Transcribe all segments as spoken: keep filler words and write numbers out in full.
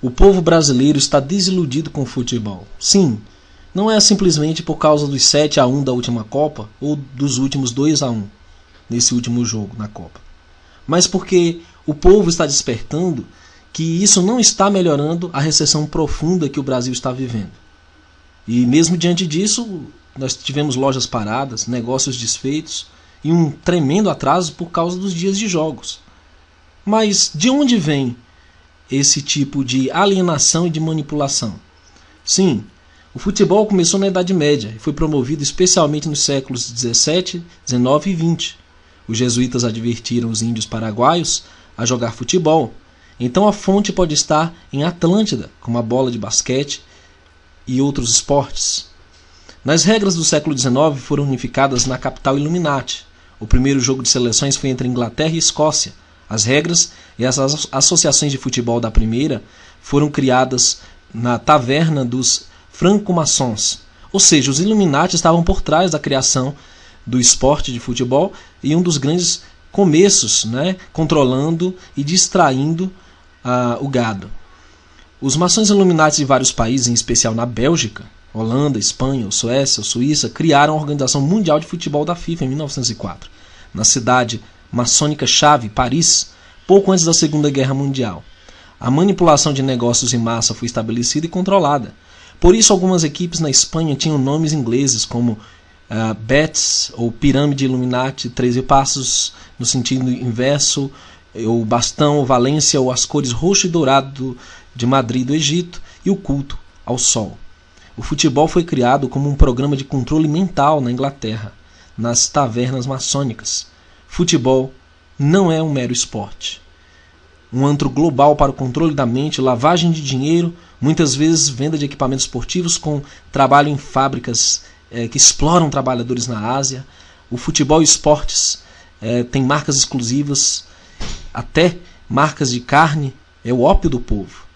O povo brasileiro está desiludido com o futebol. Sim, não é simplesmente por causa dos sete a um da última Copa ou dos últimos dois a um nesse último jogo na Copa, mas porque o povo está despertando que isso não está melhorando a recessão profunda que o Brasil está vivendo. E mesmo diante disso, nós tivemos lojas paradas, negócios desfeitos e um tremendo atraso por causa dos dias de jogos. Mas de onde vem esse tipo de alienação e de manipulação? Sim, o futebol começou na Idade Média e foi promovido especialmente nos séculos dezessete, dezenove e vinte. Os jesuítas advertiram os índios paraguaios a jogar futebol. Então a fonte pode estar em Atlântida, como a bola de basquete e outros esportes. Nas regras do século dezenove foram unificadas na capital Illuminati. O primeiro jogo de seleções foi entre Inglaterra e Escócia. As regras e as associações de futebol da primeira foram criadas na taverna dos franco-maçons. Ou seja, os Illuminati estavam por trás da criação do esporte de futebol e um dos grandes começos, né, controlando e distraindo uh, o gado. Os maçons Illuminati de vários países, em especial na Bélgica, Holanda, Espanha, Suécia, Suíça, criaram a Organização Mundial de Futebol da FIFA em mil novecentos e quatro, na cidade maçônica-chave, Paris, pouco antes da Segunda Guerra Mundial. A manipulação de negócios em massa foi estabelecida e controlada. Por isso, algumas equipes na Espanha tinham nomes ingleses como Uh, Betis ou Pirâmide Illuminati, treze passos no sentido inverso, o bastão, Valência ou as cores roxo e dourado de Madrid do Egito e o culto ao sol. O futebol foi criado como um programa de controle mental na Inglaterra, nas tavernas maçônicas. Futebol não é um mero esporte. Um antro global para o controle da mente, lavagem de dinheiro, muitas vezes venda de equipamentos esportivos com trabalho em fábricas É, que exploram trabalhadores na Ásia. O futebol e esportes é, tem marcas exclusivas, até marcas de carne, é o ópio do povo.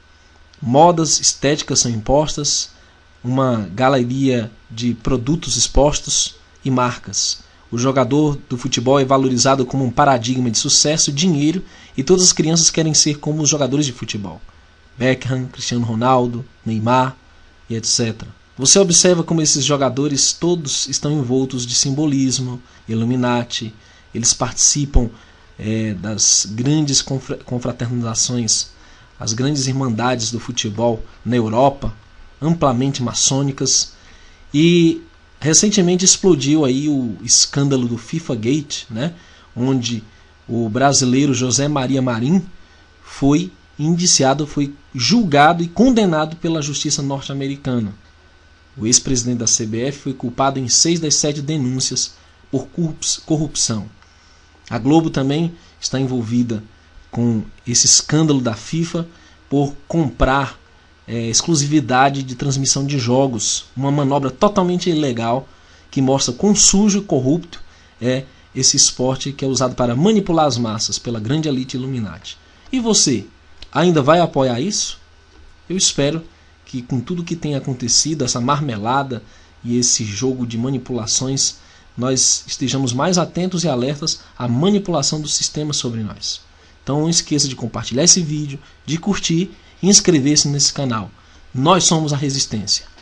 Modas estéticas são impostas, uma galeria de produtos expostos e marcas. O jogador do futebol é valorizado como um paradigma de sucesso, dinheiro, e todas as crianças querem ser como os jogadores de futebol. Beckham, Cristiano Ronaldo, Neymar e etcétera. Você observa como esses jogadores todos estão envoltos de simbolismo, Illuminati, eles participam é, das grandes confraternizações, as grandes irmandades do futebol na Europa, amplamente maçônicas, e recentemente explodiu aí o escândalo do FIFA Gate, né, onde o brasileiro José Maria Marim foi indiciado, foi julgado e condenado pela justiça norte-americana. O ex-presidente da C B F foi culpado em seis das sete denúncias por corrupção. A Globo também está envolvida com esse escândalo da FIFA por comprar é, exclusividade de transmissão de jogos, uma manobra totalmente ilegal que mostra quão sujo e corrupto é esse esporte que é usado para manipular as massas pela grande elite Illuminati. E você, ainda vai apoiar isso? Eu espero que com tudo que tem acontecido, essa marmelada e esse jogo de manipulações, nós estejamos mais atentos e alertas à manipulação do sistema sobre nós. Então não esqueça de compartilhar esse vídeo, de curtir e inscrever-se nesse canal. Nós somos a Resistência.